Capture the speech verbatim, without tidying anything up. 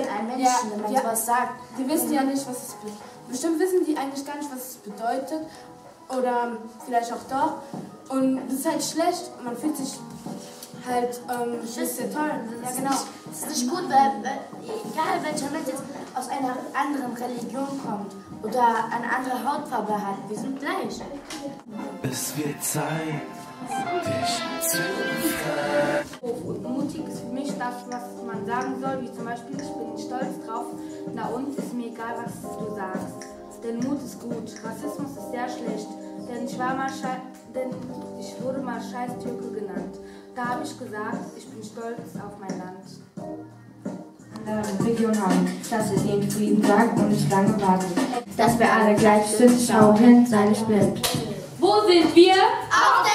denn ein Menschen, ja, wenn man ja, sowas sagt? Die wissen ja nicht, was es bedeutet. Bestimmt wissen die eigentlich gar nicht, was es bedeutet. Oder vielleicht auch doch. Und das ist halt schlecht. Man fühlt sich halt, ähm, das ist ja toll. Ja, genau. Das ist nicht gut, weil, weil egal welcher Mensch jetzt aus einer anderen Religion kommt oder eine andere Hautfarbe hat, wir sind gleich. Es wird Zeit, dich zu befreien. Und mutig ist für mich das, was man sagen soll, wie zum Beispiel, ich bin stolz drauf, na und ist mir egal, was du sagst. Denn Mut ist gut, Rassismus ist sehr schlecht, denn ich, war mal denn ich wurde mal Scheiß-Türke genannt. Da habe ich gesagt, ich bin stolz auf mein Land. In der Region haben, dass wir den Frieden sagen und nicht lange warten. Dass wir alle gleich sind, schau hin, sei nicht blind. Wo sind wir? Auf der